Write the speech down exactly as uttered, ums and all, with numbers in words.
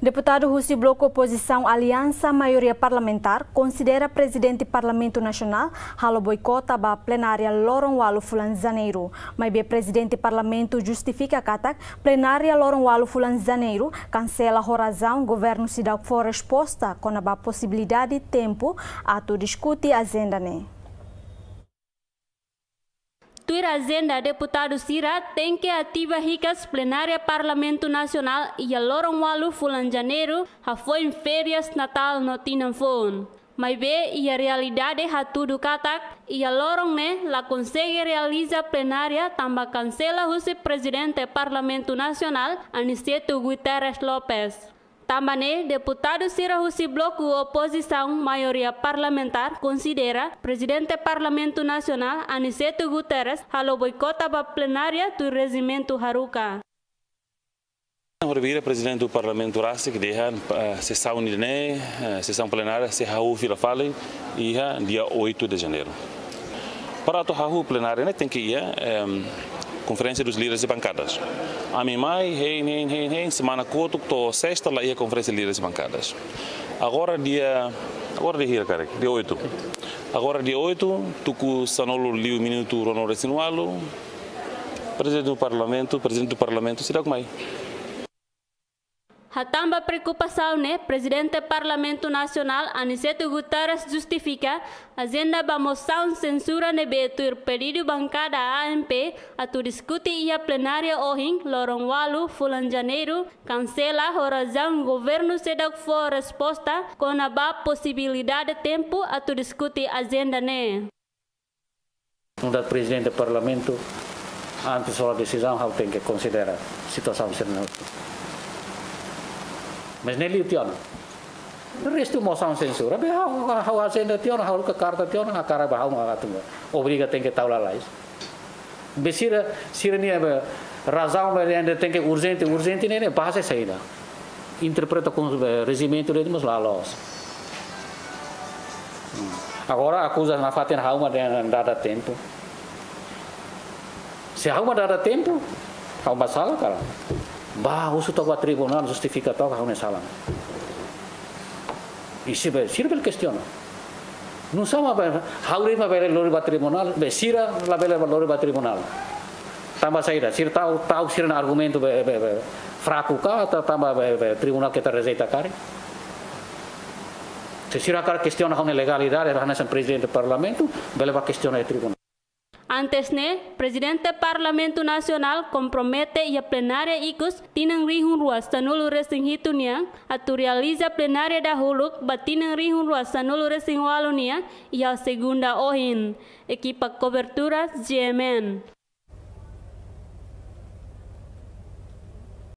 Deputado Rússio Bloco Oposição Aliança Maioria Parlamentar considera presidente Parlamento Nacional halo boicota a plenária Lorong Walu Fulan Janeiro. Mas bem presidente Parlamento justifica katak plenária Lorong Walu Fulan Janeiro cancela a razão governo se dá for resposta com a possibilidade de tempo a tu discutir a agenda né. Tuir agenda deputado Sira tem que ativar ricas plenária Parlamento Nacional e a Lorong Walu Fulan Janeiro ha foi em férias Natal no Tinanfon. Mas be e a realidade ha tudo katak e a Lorong ne la consegue realiza plenária tamba cancela o presidente Parlamento Nacional Aniceto Guterres Lopes. Também, deputado Sira Husi Bloco Oposição Maioria Parlamentar considera presidente Parlamento Nacional Aniceto Guterres halo boicota a plenária do regimento Haruka. Hoje, presidente do Parlamento Rasta que deixa a sessão de a sessão plenária se hau fila fale e dia oito de janeiro. Para a hau plenária né tem que ir conferência dos líderes de bancadas. A mim mai, hey, hey, hey, hey, semana curta, to sexta lá ia conferência de líderes de bancadas. Agora dia, agora dia cara, dia oito. Agora dia oito, tu com Sanolo liu minuto rono resinualo. Presidente do Parlamento, presidente do Parlamento, será como é? Hatamba preocupação né, presidente do Parlamento Nacional Aniceto Guterres justifica agenda da moção censura ne betur pedido bancada A M P a tu discute e a plenária hoje Lorong Walu Fulan Janeiro cancela a razão governo se dá for resposta com a possibilidade de tempo a tu discute agenda ne. O presidente do Parlamento antes da decisão tem que considerar a situação serena. Mas nem li o tiano. O resto da moção censura. Bem, a agenda tiano, a carta tiano, a cara bahau mengatur. Obriga tem que estar lá lá. Bem, se se nem é razão, mas tem que urgente, urgente nem é bahasa saída. Interpreta com o regimento de mas lá los. Agora acusa na faten hau mas não dá tempo. Se hau mas dá tempo, hau masalah cara. Bah, uso toca tribunal justifica toca a salah. E se be, sira bel questiona. Não sama be, hauri ma bel lori ba tribunal, be sira la bel lori ba tribunal. Tamba saída, sira tau tau sira na argumento be, be, be fraco ka, tamba be, be tribunal que ta rejeita cari. Se sira cara questiona a legalidade, era nesse presidente do parlamento, bel ba questiona o tribunal. Antes ne, presidente Parlamento Nacional compromete e a plenária ikus tinang rihun ruas tanulu resing hitunia atu realiza plenária da huluk batinang rihun ruas tanulu resing walunia e a segunda ohin. Equipa cobertura G M N.